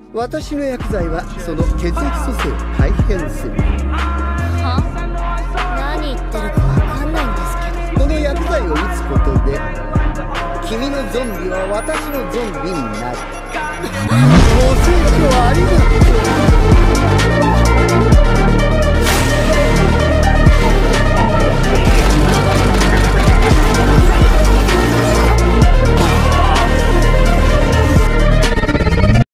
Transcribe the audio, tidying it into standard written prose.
私の薬剤はその血液組成を改変する。 は？何言ってるかわかんないんですけど。 この薬剤を打つことで君のゾンビは私のゾンビになる。